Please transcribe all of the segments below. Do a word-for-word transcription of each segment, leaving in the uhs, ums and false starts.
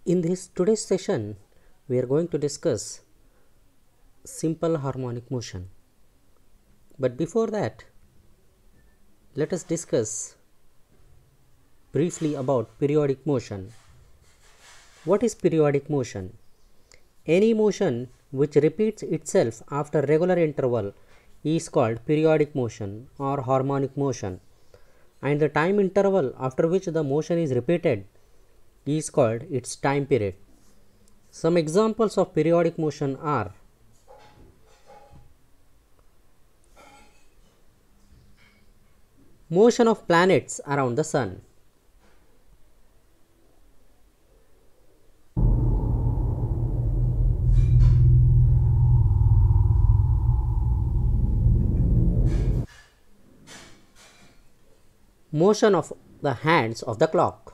In this today's session, we are going to discuss simple harmonic motion. But before that, let us discuss briefly about periodic motion. What is periodic motion? Any motion which repeats itself after regular interval is called periodic motion or harmonic motion, and the time interval after which the motion is repeated is called its time period. Some examples of periodic motion are motion of planets around the sun, motion of the hands of the clock,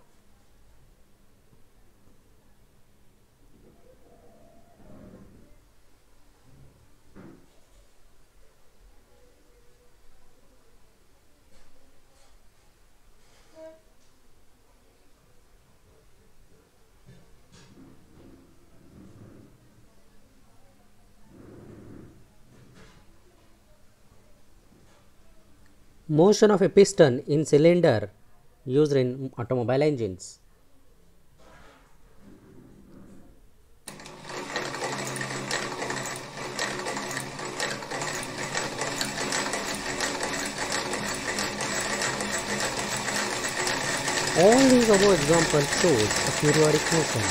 motion of a piston in cylinder used in automobile engines, all these above examples shows a periodic motion.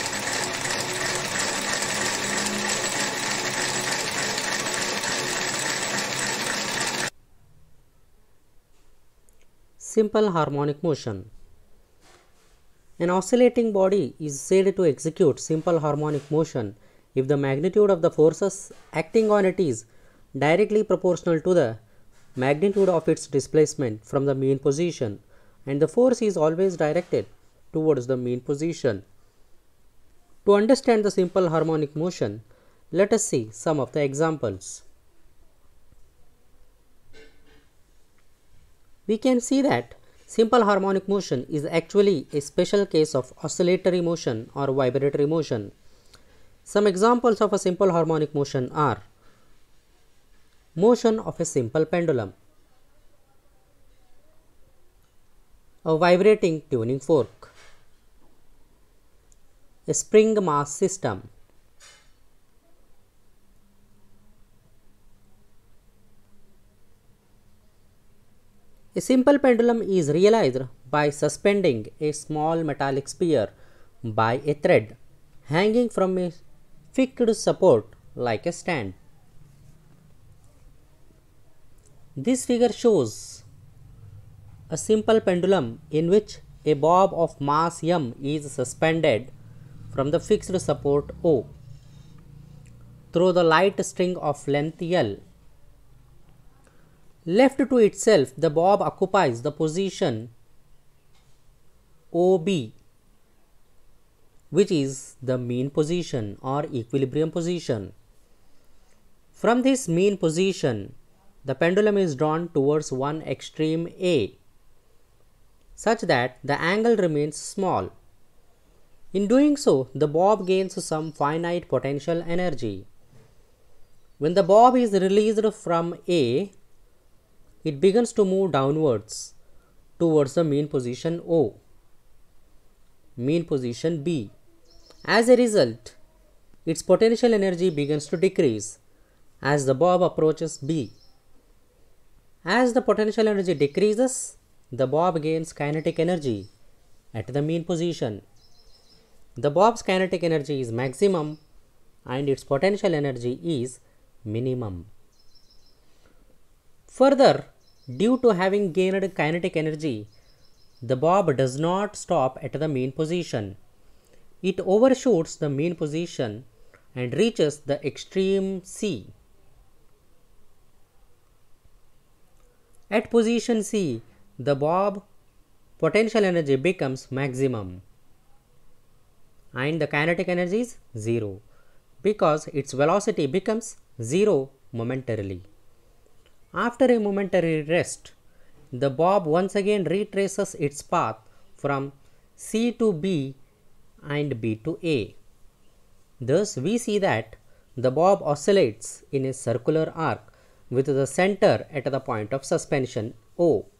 Simple harmonic motion. An oscillating body is said to execute simple harmonic motion if the magnitude of the forces acting on it is directly proportional to the magnitude of its displacement from the mean position, and the force is always directed towards the mean position. To understand the simple harmonic motion, let us see some of the examples. We can see that simple harmonic motion is actually a special case of oscillatory motion or vibratory motion. Some examples of a simple harmonic motion are motion of a simple pendulum, a vibrating tuning fork, a spring mass system, a simple pendulum is realized by suspending a small metallic sphere by a thread hanging from a fixed support like a stand. This figure shows a simple pendulum in which a bob of mass m is suspended from the fixed support O through the light string of length L. Left to itself, the bob occupies the position O B, which is the mean position or equilibrium position. From this mean position, the pendulum is drawn towards one extreme A, such that the angle remains small. In doing so, the bob gains some finite potential energy. When the bob is released from A, it begins to move downwards towards the mean position O, mean position B. As a result, its potential energy begins to decrease as the bob approaches B. As the potential energy decreases, the bob gains kinetic energy at the mean position. The bob's kinetic energy is maximum and its potential energy is minimum. Further, due to having gained kinetic energy, the bob does not stop at the mean position. It overshoots the mean position and reaches the extreme C. At position C, the bob potential energy becomes maximum and the kinetic energy is zero because its velocity becomes zero momentarily. After a momentary rest, the bob once again retraces its path from C to B and B to A. Thus, we see that the bob oscillates in a circular arc with the center at the point of suspension O.